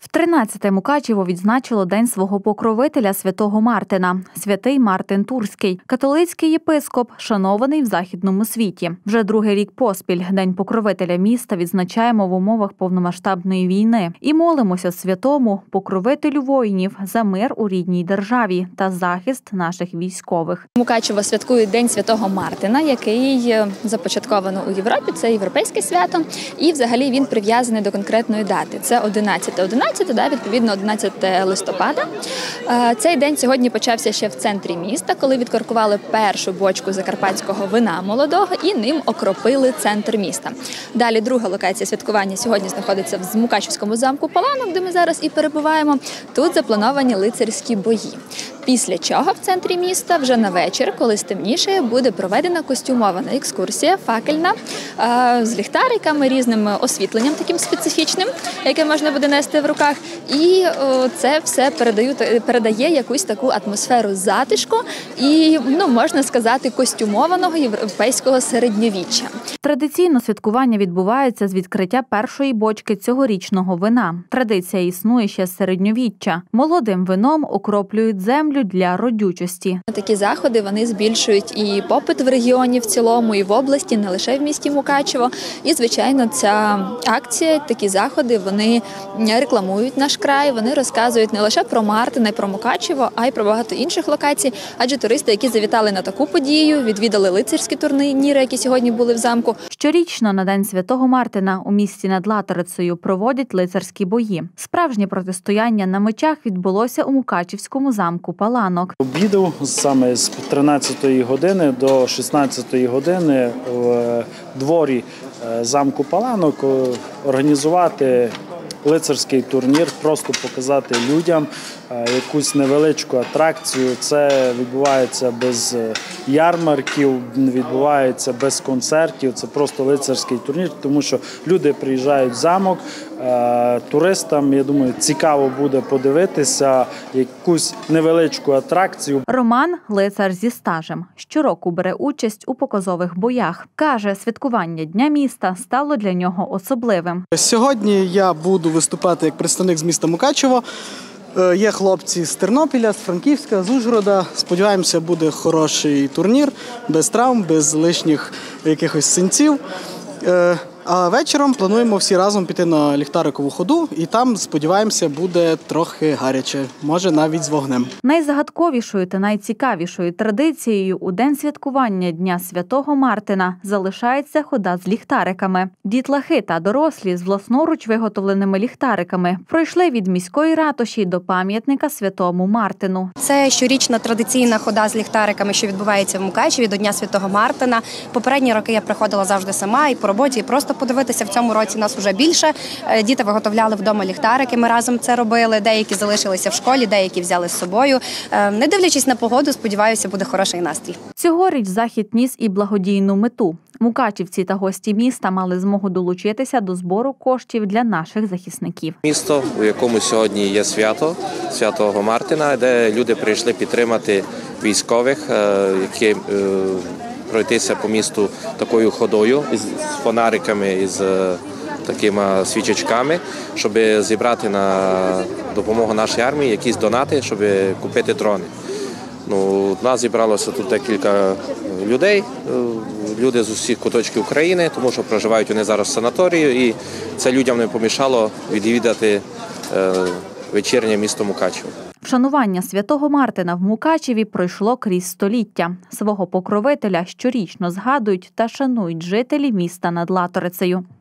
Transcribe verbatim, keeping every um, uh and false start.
тринадцяте Мукачево відзначило День свого покровителя святого Мартина. Святий Мартин Турський – католицький єпископ, шанований в західному світі. Вже другий рік поспіль День покровителя міста відзначаємо в умовах повномасштабної війни. І молимося святому покровителю воїнів за мир у рідній державі та захист наших військових. Мукачево святкує День святого Мартина, який започатковано у Європі. Це європейське свято. І взагалі він прив'язаний до конкретної дати. Це одинадцяте одинадцяте, да, відповідно одинадцяте листопада. Цей день сьогодні почався ще в центрі міста, коли відкоркували першу бочку закарпатського вина молодого і ним окропили центр міста. Далі друга локація святкування сьогодні знаходиться в Мукачівському замку Паланок, де ми зараз і перебуваємо. Тут заплановані лицарські бої. Після чого в центрі міста вже на вечір, коли стемніше, буде проведена костюмована екскурсія, факельна, з ліхтариками, різним освітленням таким специфічним, яке можна буде нести в руках. І це все передає якусь таку атмосферу затишку і, ну, можна сказати, костюмованого європейського середньовіччя. Традиційно святкування відбувається з відкриття першої бочки цьогорічного вина. Традиція існує ще з середньовіччя. Молодим вином окроплюють землю для родючості. Такі заходи, вони збільшують і попит в регіоні в цілому, і в області, не лише в місті Мукачево. І, звичайно, ця акція, такі заходи, вони рекламують наш край, вони розказують не лише про Мартина і про Мукачево, а й про багато інших локацій. Адже туристи, які завітали на таку подію, відвідали лицарські турніри, які сьогодні були в замку. Щорічно на День святого Мартина у місті над Латорицею проводять лицарські бої. Справжнє протистояння на мечах відбулося у Мукачівському замку Паланок. Обідав саме з тринадцятої години до шістнадцятої години в дворі замку Паланок організувати лицарський турнір, просто показати людям якусь невеличку атракцію. Це відбувається без ярмарків, відбувається без концертів. Це просто лицарський турнір, тому що люди приїжджають в замок, туристам, я думаю, цікаво буде подивитися якусь невеличку атракцію. Роман – лицар зі стажем. Щороку бере участь у показових боях. Каже, святкування Дня міста стало для нього особливим. Сьогодні я буду виступати як представник з міста Мукачево. Є хлопці з Тернопіля, з Франківська, з Ужгорода. Сподіваємося, буде хороший турнір, без травм, без лишніх якихось синців. А вечором плануємо всі разом піти на ліхтарикову ходу, і там, сподіваємося, буде трохи гаряче, може навіть з вогнем. Найзагадковішою та найцікавішою традицією у день святкування Дня святого Мартина залишається хода з ліхтариками. Дітлахи та дорослі з власноруч виготовленими ліхтариками пройшли від міської ратуші до пам'ятника святому Мартину. Це щорічна традиційна хода з ліхтариками, що відбувається в Мукачеві до Дня святого Мартина. Попередні роки я приходила завжди сама і по роботі, і просто подивитися. В цьому році нас вже більше. Діти виготовляли вдома ліхтарики, ми разом це робили. Деякі залишилися в школі, деякі взяли з собою. Не дивлячись на погоду, сподіваюся, буде хороший настрій. Цьогоріч захід ніс і благодійну мету. Мукачівці та гості міста мали змогу долучитися до збору коштів для наших захисників. Місто, у якому сьогодні є свято, святого Мартина, де люди прийшли підтримати військових, які пройтися по місту такою ходою з фонариками і з такими свічечками, щоб зібрати на допомогу нашій армії якісь донати, щоб купити дрони. Ну, у нас зібралося тут декілька людей, люди з усіх куточків України, тому що проживають вони зараз в санаторії, і це людям не помішало відвідати вечірнє місто Мукачево. Вшанування святого Мартина в Мукачеві пройшло крізь століття. Свого покровителя щорічно згадують та шанують жителі міста над Латорицею.